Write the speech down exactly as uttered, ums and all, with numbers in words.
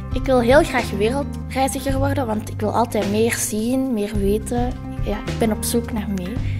Ik wil heel graag wereldreiziger worden, want ik wil altijd meer zien, meer weten. Ja, ik ben op zoek naar meer.